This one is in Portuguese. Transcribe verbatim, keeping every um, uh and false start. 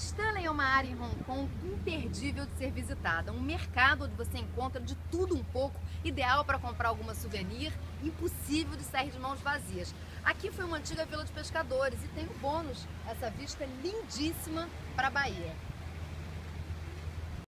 Stanley é uma área em Hong Kong imperdível de ser visitada, um mercado onde você encontra de tudo um pouco, ideal para comprar alguma souvenir, impossível de sair de mãos vazias. Aqui foi uma antiga vila de pescadores e tem o bônus, essa vista lindíssima para a Bahia.